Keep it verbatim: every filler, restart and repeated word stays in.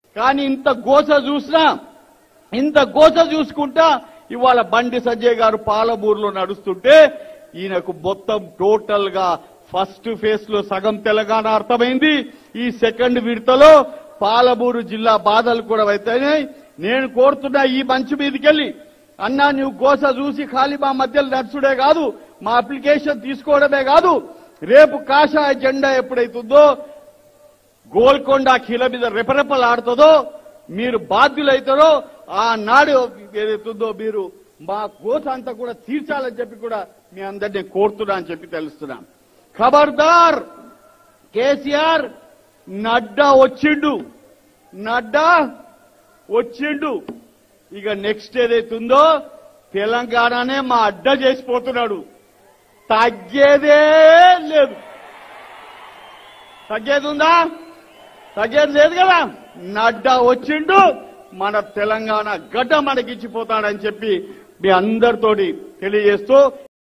కానీ ఇంత గోస చూసినా ఇంత గోస చూసుకుంటా ఇవాళ బండి సంజయ్ గారు పాలమూరులో నడుస్తుంటే ఈయనకు మొత్తం టోటల్ గా ఫస్ట్ ఫేజ్ లో సగం తెలంగాణ అర్థమైంది. ఈ సెకండ్ విడతలో పాలమూరు జిల్లా బాధలు కూడా అవుతాయి. నేను కోరుతున్నా ఈ మంచి మీదకెళ్ళి అన్నా నువ్వు గోస చూసి ఖాళీ మా మధ్యలో నడుచుడే కాదు, మా అప్లికేషన్ తీసుకోవడమే కాదు, రేపు కాషాయ జెండా ఎప్పుడైతుందో గోల్కొండ ఖీల మీద రెపరెపలాడుతుందో మీరు బాధ్యులైతారో ఆనాడు ఏదైతుందో మీరు మా గోస అంతా కూడా తీర్చాలని చెప్పి కూడా మీ అందరినీ కోరుతున్నా అని చెప్పి తెలుస్తున్నాం. ఖబర్దార్ కేసీఆర్ నడ్డా వచ్చిండు, నడ్డా వచ్చిండు. ఇక నెక్స్ట్ ఏదైతుందో తెలంగాణనే మా అడ్డ చేసిపోతున్నాడు. తగ్గేదే లేదు. తగ్గేది ఉందా? తగ్గేది లేదు కదా. నడ్డా వచ్చిండు, మన తెలంగాణ గడ్డ మనకిచ్చిపోతాడని చెప్పి మీ అందరితోటి తెలియజేస్తూ